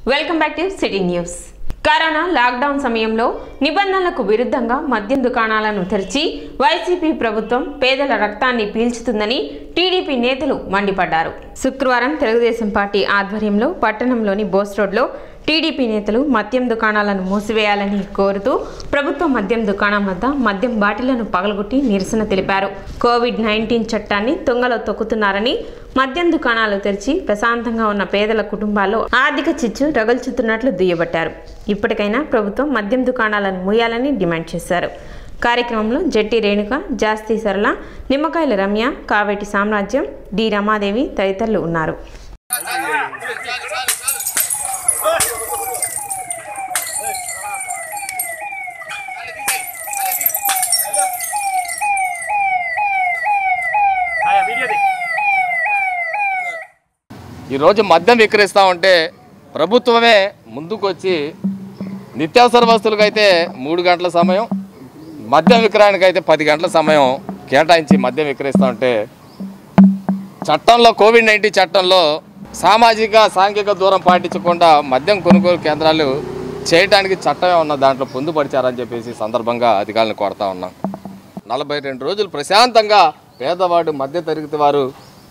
Welcome back to city news. Corona lockdown సమయంలో నిబంధనలకు విరుద్ధంగా మద్యం దుకాణాలను తెరిచి వైసీపీ ప్రభుత్వం పేదల రక్తాన్ని పీల్చుతుందని టీడీపీ నేతలు మండిపడ్డారు. శుక్రవారం తెలుగుదేశం పార్టీ ఆధ్వర్యంలో పట్టణంలోని బోస్ రోడ్లో టీడీపీ నేతలు మద్యం దుకాణాలను మూసివేయాలని కోరుతూ ప్రభుత్వ మద్యం దుకాణం వద్ద మద్యం బాటిళ్లను పగలగొట్టి నిరసన తెలిపారు. కోవిడ్-19 చట్టాన్ని తుంగలో తొక్కుతున్నారని, మద్యం దుకాణాలు తెరిచి ప్రశాంతంగా ఉన్న పేదల కుటుంబాల్లో ఆర్థిక చిచ్చు రగుల్చుతున్నట్లు దుయ్యబట్టారు. ఇప్పటికైనా ప్రభుత్వం మద్యం దుకాణాలను మూయాలని డిమాండ్ చేశారు. కార్యక్రమంలో జట్టి రేణుక, జాస్తి సరళ, నిమ్మకాయల రమ్య, కావేటి సామ్రాజ్యం, డి రమాదేవి తదితరులు ఉన్నారు. ఈరోజు మద్యం విక్రయిస్తూ ఉంటే ప్రభుత్వమే ముందుకు వచ్చి నిత్యావసర వస్తువులకైతే 3 గంటల సమయం, మద్యం విక్రయానికైతే 10 గంటల సమయం కేటాయించి మద్యం విక్రయిస్తూ ఉంటే చట్టంలో కోవిడ్-19 చట్టంలో సామాజిక సాంఘిక దూరం పాటించకుండా మద్యం కొనుగోలు కేంద్రాలు చేయడానికి చట్టమే ఉన్న దాంట్లో పొందుపరిచారని చెప్పేసి సందర్భంగా అధికారులను కోరుతా ఉన్నాం. 42 రోజులు ప్రశాంతంగా పేదవాడు మధ్యతరగతి వారు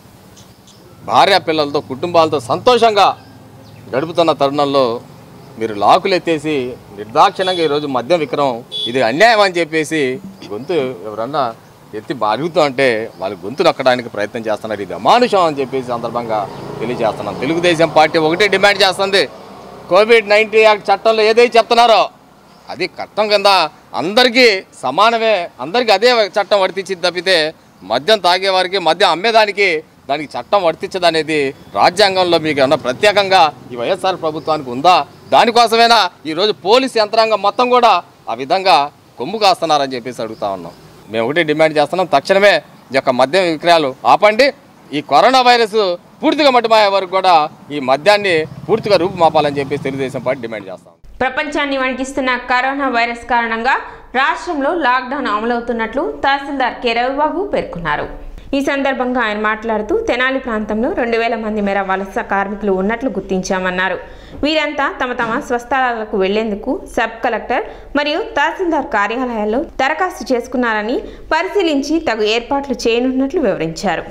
భార్య పిల్లలతో కుటుంబాలతో సంతోషంగా గడుపుతున్న తరుణంలో మీరు లాకులు ఎత్తేసి నిర్దాక్షిణంగా ఈరోజు మద్యం విక్రయం ఇది అన్యాయం అని చెప్పేసి గొంతు ఎవరన్నా ఎత్తి అడుగుతూ అంటే వాళ్ళ గొంతు నొక్కడానికి ప్రయత్నం చేస్తున్నారు. ఇది అమానుషం అని చెప్పేసి సందర్భంగా తెలియజేస్తున్నాం. తెలుగుదేశం పార్టీ ఒకటే డిమాండ్ చేస్తుంది, కోవిడ్-19 యాక్ట్ చట్టంలో ఏదైతే చెప్తున్నారో అది చట్టం కింద అందరికీ సమానమే, అందరికీ అదే చట్టం వర్తించింది తప్పితే మద్యం తాగేవారికి మద్యం అమ్మేదానికి దానికి చట్టం వర్తించదనేది రాజ్యాంగంలో మీకు ఏమన్నా ప్రత్యేకంగా ఈ వైఎస్ఆర్ ప్రభుత్వానికి ఉందా? దానికోసమైనా ఈరోజు పోలీస్ యంత్రాంగం మొత్తం కూడా ఆ విధంగా కొమ్ము కాస్తున్నారని చెప్పేసి అడుగుతా ఉన్నాం. మేము ఒకటి డిమాండ్ చేస్తున్నాం, తక్షణమే ఈ యొక్క మద్యం విక్రయాలు ఆపండి. ఈ కరోనా వైరస్ పూర్తిగా మట్టుమయ్యే వరకు కూడా ఈ మద్యాన్ని పూర్తిగా రూపుమాపాలని చెప్పేసి తెలుగుదేశం పార్టీ డిమాండ్ చేస్తాం. ప్రపంచాన్ని వణికిస్తున్న కరోనా వైరస్ కారణంగా రాష్ట్రంలో లాక్డౌన్ అమలవుతున్నట్లు తహసీల్దార్ కె రవిబాబు పేర్కొన్నారు. ఈ సందర్భంగా ఆయన మాట్లాడుతూ తెనాలి ప్రాంతంలో 2000 మంది మేర వలస కార్మికులు ఉన్నట్లు గుర్తించామన్నారు. వీరంతా తమ తమ స్వస్థలాలకు వెళ్లేందుకు సబ్ కలెక్టర్ మరియు తహసీల్దార్ కార్యాలయాల్లో దరఖాస్తు చేసుకున్నారని, పరిశీలించి తగు ఏర్పాట్లు చేయనున్నట్లు వివరించారు.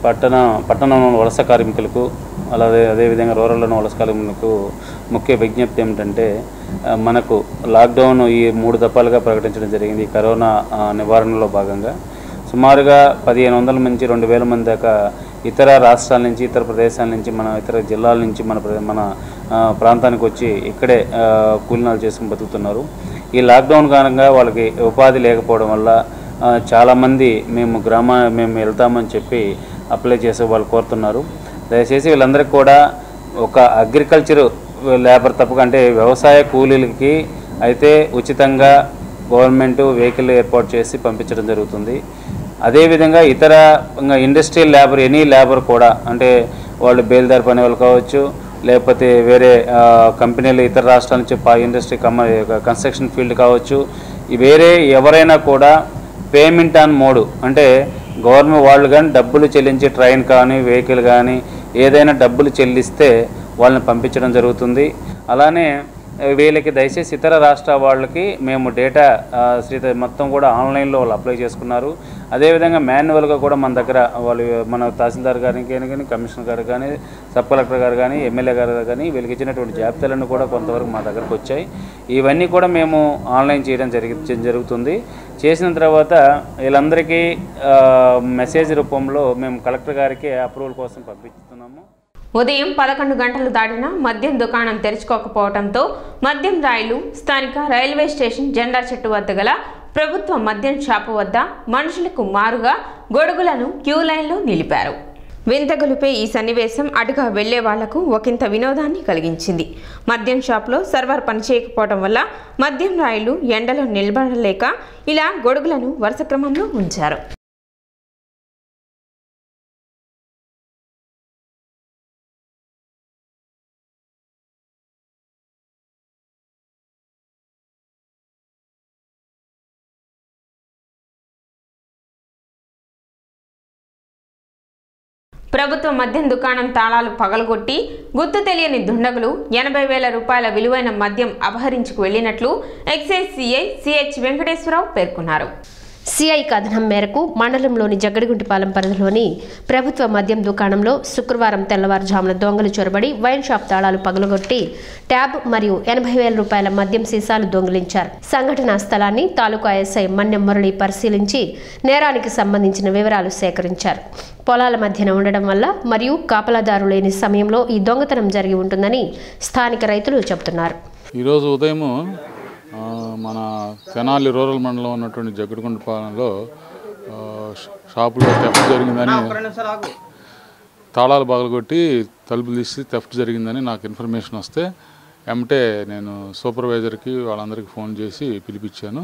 పట్టణంలో వలస కార్మికులకు అలాగే అదేవిధంగా రూరల్లోని వలస కార్మికులకు ముఖ్య విజ్ఞప్తి ఏమిటంటే, మనకు లాక్డౌన్ ఈ 3 దఫాలుగా ప్రకటించడం జరిగింది. ఈ కరోనా నివారణలో భాగంగా సుమారుగా 1500 నుంచి 2000 మంది దాకా ఇతర రాష్ట్రాల నుంచి, ఇతర ప్రదేశాల నుంచి, మన ఇతర జిల్లాల నుంచి మన ప్రాంతానికి వచ్చి ఇక్కడే కూలీనాలు చేసుకుని బతుకుతున్నారు. ఈ లాక్డౌన్ కారణంగా వాళ్ళకి ఉపాధి లేకపోవడం వల్ల చాలామంది మేము వెళ్తామని చెప్పి అప్లై చేసే వాళ్ళు కోరుతున్నారు. దయచేసి వీళ్ళందరికీ కూడా ఒక అగ్రికల్చర్ లేబర్ తప్పక అంటే వ్యవసాయ కూలీలకి అయితే ఉచితంగా గవర్నమెంట్ వెహికల్ ఏర్పాటు చేసి పంపించడం జరుగుతుంది. అదేవిధంగా ఇతర ఇండస్ట్రియల్ లేబర్, ఎనీ లేబర్ కూడా అంటే వాళ్ళు బేల్దారి పని వాళ్ళు కావచ్చు, లేకపోతే వేరే కంపెనీలు ఇతర రాష్ట్రాల నుంచి ఇండస్ట్రీ కన్స్ట్రక్షన్ ఫీల్డ్ కావచ్చు, వేరే ఎవరైనా కూడా పేమెంట్ ఆన్ మోడ్ అంటే గవర్నమెంట్ వాళ్ళు కానీ డబ్బులు చెల్లించి ట్రైన్ కానీ వెహికల్ కానీ ఏదైనా డబ్బులు చెల్లిస్తే వాళ్ళని పంపించడం జరుగుతుంది. అలానే వీళ్ళకి దయచేసి ఇతర రాష్ట్ర వాళ్ళకి మేము డేటా మొత్తం కూడా ఆన్లైన్లో వాళ్ళు అప్లై చేసుకున్నారు. అదేవిధంగా మాన్యువల్గా కూడా మన దగ్గర మన తహసీల్దార్ గారికి కానీ, కమిషనర్ గారు కానీ, సబ్ కలెక్టర్ గారు కానీ, ఎమ్మెల్యే గారు కానీ వీళ్ళకి ఇచ్చినటువంటి జాబితాలన్నీ కూడా కొంతవరకు మా దగ్గరకు వచ్చాయి. ఇవన్నీ కూడా మేము ఆన్లైన్ చేయడం జరుగుతుంది. చేసిన తర్వాత వీళ్ళందరికీ మెసేజ్ రూపంలో మేము కలెక్టర్ గారికి అప్రూవల్ కోసం పంపిస్తున్నాము. ఉదయం 11 గంటలు దాటినా మద్యం దుకాణం తెరుచుకోకపోవడంతో మద్యం రాయిలు స్థానిక రైల్వే స్టేషన్ జెండా చెట్టు వద్ద గల ప్రభుత్వ మద్యం షాపు వద్ద మనుషులకు మారుగా గొడుగులను క్యూ లైన్లో నిలిపారు. వింతగొలిపే ఈ సన్నివేశం అటుగా వెళ్లే వాళ్లకు ఒకంత వినోదాన్ని కలిగించింది. మద్యం షాపులో సర్వర్ పనిచేయకపోవడం వల్ల మద్యం రాయిలు ఎండలో నిలబడలేక ఇలా గొడుగులను వరుస క్రమంలో ఉంచారు. ప్రభుత్వ మద్యం దుకాణం తాళాలు పగలగొట్టి గుర్తు తెలియని దుండగులు 80,000 రూపాయల విలువైన మద్యం అపహరించుకు వెళ్లినట్లు ఎక్సైజ్ సిఐ సిహెచ్ వెంకటేశ్వరరావు పేర్కొన్నారు. సిఐ కథనం మేరకు మండలంలోని జగ్గడిగుంటిపాలెం పరిధిలోని ప్రభుత్వ మద్యం దుకాణంలో శుక్రవారం తెల్లవారుజామున దొంగలు చొరబడి వైన్ షాప్ తాళాలు పగలగొట్టి ట్యాబ్ మరియు 80,000 రూపాయల మద్యం సీసాలు దొంగిలించారు. సంఘటనా స్థలాన్ని తాలూకా ఎస్ఐ మన్నెం మురళి పరిశీలించి నేరానికి సంబంధించిన వివరాలు సేకరించారు. పొలాల మధ్యన ఉండడం వల్ల మరియు కాపలాదారు లేని సమయంలో ఈ దొంగతనం జరిగి ఉంటుందని స్థానిక రైతులు చెబుతున్నారు. ఈరోజు ఉదయం మన తెనాలి రూరల్ మండలం ఉన్నటువంటి జగ్గడిగుంటపాలెంలో షాపులో థెఫ్ట్ జరిగిందని, తాళాలు పగలగొట్టి తలుపులు తీసి థెఫ్ట్ జరిగిందని నాకు ఇన్ఫర్మేషన్ వస్తే వెంటనే నేను సూపర్వైజర్కి వాళ్ళందరికీ ఫోన్ చేసి పిలిపించాను.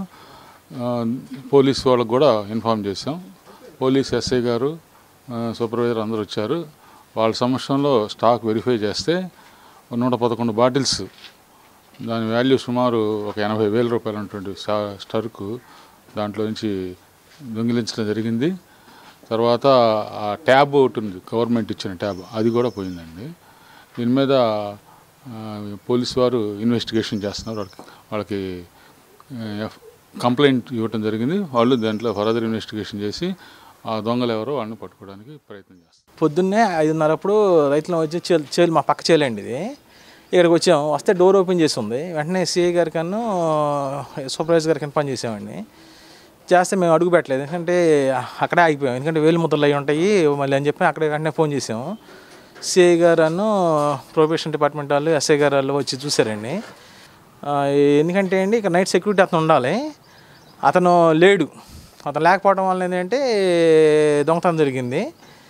పోలీస్ వాళ్ళకు కూడా ఇన్ఫామ్ చేశాం. పోలీస్ ఎస్ఐ గారు, సూపర్వైజర్ అందరూ వచ్చారు. వాళ్ళ సమక్షంలో స్టాక్ వెరిఫై చేస్తే 111 బాటిల్స్, దాని వాల్యూ సుమారు ఒక 80,000 రూపాయలు ఉన్నటువంటి స్టర్కు దాంట్లో నుంచి దొంగిలించడం జరిగింది. తర్వాత ఆ ట్యాబ్ ఒకటి ఉంది, గవర్నమెంట్ ఇచ్చిన ట్యాబ్, అది కూడా పోయిందండి. దీని మీద పోలీసు వారు ఇన్వెస్టిగేషన్ చేస్తున్నారు. వాళ్ళకి కంప్లైంట్ ఇవ్వటం జరిగింది. వాళ్ళు దాంట్లో ఫర్దర్ ఇన్వెస్టిగేషన్ చేసి ఆ దొంగలు ఎవరో వాళ్ళని పట్టుకోవడానికి ప్రయత్నం చేస్తారు. పొద్దున్నే 5:30 అప్పుడు రైతులు వచ్చి చేలు మా పక్క చేలండి ఇది, ఇక్కడికి వచ్చాము. వస్తే డోర్ ఓపెన్ చేసి ఉంది. వెంటనే సిఐ గారికి సూపర్వైజర్ గారికి పని చేసామండి. చేస్తే మేము అడుగు పెట్టలేదు, ఎందుకంటే అక్కడే ఆగిపోయాం. ఎందుకంటే వేలు ముద్రలు అవి ఉంటాయి మళ్ళీ అని చెప్పి అక్కడే వెంటనే ఫోన్ చేసాము. సిఐ గారు ప్రొబేషన్ డిపార్ట్మెంట్ వాళ్ళు, ఎస్ఐ గారు వాళ్ళు వచ్చి చూసారండి. ఎందుకంటే అండి ఇక్కడ నైట్ సెక్యూరిటీ అతను ఉండాలి, అతను లేడు. అతను లేకపోవడం వల్ల ఏంటంటే దొంగతనం జరిగింది.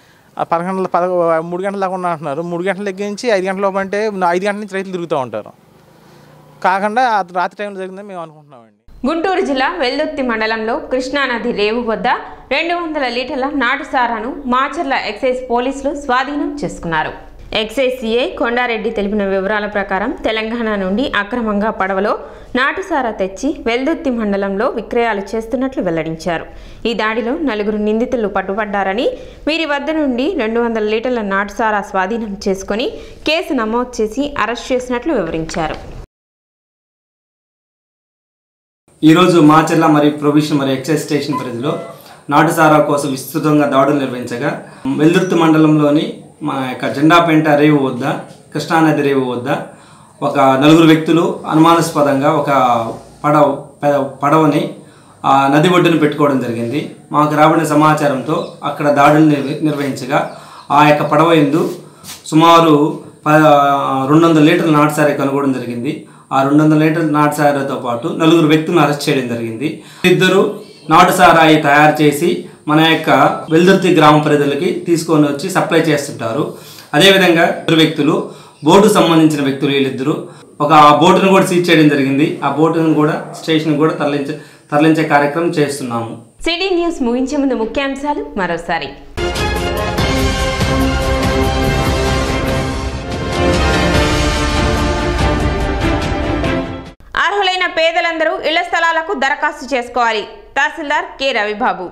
3 గంటల దాకా అంటున్నారు. 3 గంటల దగ్గర నుంచి 5 గంటల లోపు అంటే 5 గంటల నుంచి రైతులు తిరుగుతూ ఉంటారు. కాకుండా రాత్రి టైంలో జరిగిందని మేము అనుకుంటున్నామండి. గుంటూరు జిల్లా వెల్దుర్తి మండలంలో కృష్ణానది రేవు వద్ద 200 లీటర్ల నాటు సారాను మాచర్ల ఎక్సైజ్ పోలీసులు స్వాధీనం చేసుకున్నారు. ఎక్సైజ్ సిఐ కొండారెడ్డి తెలిపిన వివరాల ప్రకారం తెలంగాణ నుండి అక్రమంగా పడవలో నాటుసారా తెచ్చి వెల్దుర్తి మండలంలో విక్రయాలు చేస్తున్నట్లు వెల్లడించారు. ఈ దాడిలో 4 నిందితులు పట్టుబడ్డారని, వీరి వద్ద నుండి 200 లీటర్ల నాటుసారా స్వాధీనం చేసుకుని కేసు నమోదు చేసి అరెస్ట్ చేసినట్లు వివరించారు. ఈరోజు మాచర్ల మరియు ప్రొవిషన్ మరియు ఎక్సైజ్ స్టేషన్ పరిధిలో నాటుసారా కోసం విస్తృతంగా దాడులు నిర్వహించగా వెల్దుర్తి మండలంలోని మన యొక్క జెండాపేంట రేవు వద్ద, కృష్ణానది రేవు వద్ద ఒక 4 వ్యక్తులు అనుమానాస్పదంగా ఒక పడవని నది ఒడ్డున పెట్టుకోవడం జరిగింది. మాకు రాబడిన సమాచారంతో అక్కడ దాడులు నిర్వహించగా ఆ యొక్క పడవ యందు సుమారు 200 లీటర్ల నాటుసారా కనుగొనడం జరిగింది. ఆ 200 లీటర్ల నాటుసారాతో పాటు 4 వ్యక్తులను అరెస్ట్ చేయడం జరిగింది. 2 నాటుసారాయి తయారు చేసి మన యొక్క వెల్దుర్తి గ్రామ ప్రజలకి తీసుకొని వచ్చి సప్లై చేస్తుంటారు. అదేవిధంగా 2 వ్యక్తులు, బోటు సంబంధించిన వ్యక్తులు, వీళ్ళిద్దరూ ఒక బోటును కూడా సీజ్ చేయడం జరిగింది. ఆ బోటును కూడా స్టేషన్ కూడా తరలించే కార్యక్రమం చేస్తున్నాము. సిటీ న్యూస్ ముగించే ముందు ముఖ్యాంశాలు మరోసారి. అర్హులైన పేదలందరూ ఇళ్ల స్థలాలకు దరఖాస్తు చేసుకోవాలి. తహసీల్దార్ కె రవిబాబు.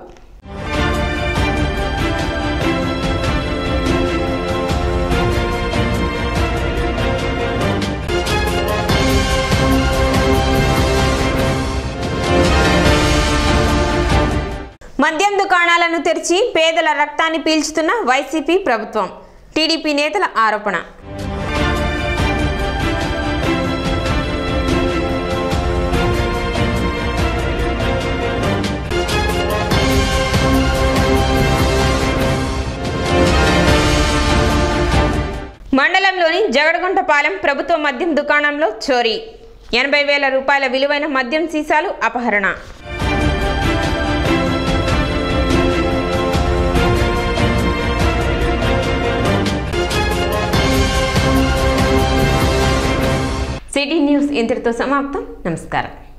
మద్యం దుకాణాలను తెరిచి పేదల రక్తాన్ని పీల్చుతున్న వైసీపీ ప్రభుత్వం, టీడీపీ నేతల ఆరోపణ. మండలంలోని జగడగుంటపాలెం ప్రభుత్వ మద్యం దుకాణంలో చోరీ, 80,000 రూపాయల విలువైన మద్యం సీసాలు అపహరణ. సిటీ న్యూస్ ఇంతటితో సమాప్తం. నమస్కారం.